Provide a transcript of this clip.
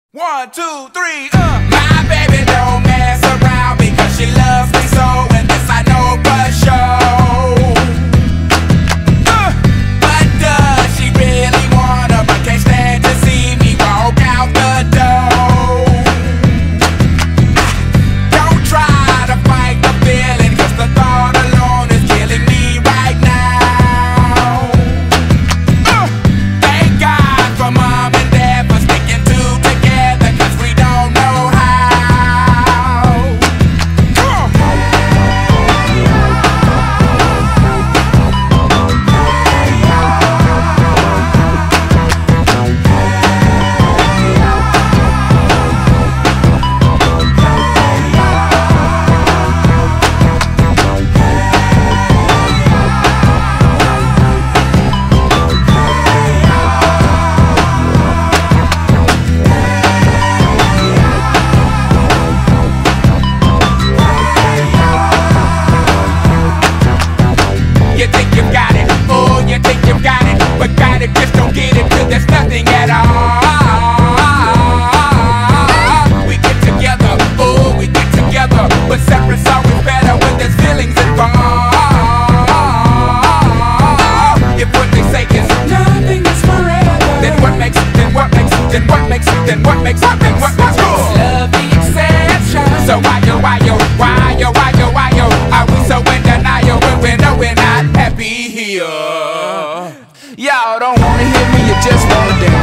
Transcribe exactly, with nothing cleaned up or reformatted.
One, two, three, uh My baby don't mess around because she loves me so, and this I know for sure. uh, But does she really wanna, but can't stand to see me walk out the door? Don't try to fight the feeling, cause the thought alone is killing me right now. uh, Thank God for mom and dad for sticking two together, cause we don't know how. You think you got it, oh, you think you got it, but got it, just don't get it, till there's nothing at all. We get together, oh, we get together, but separate's always better when there's feelings involved. If what they say is nothing is forever, then what makes, then what makes, then what makes, then what makes, then what makes love the exception? So why yo, why yo, why yo, why yo, why yo, are we so in denial when we know we're not happy here? Y'all don't wanna hear me, you just wanna dance.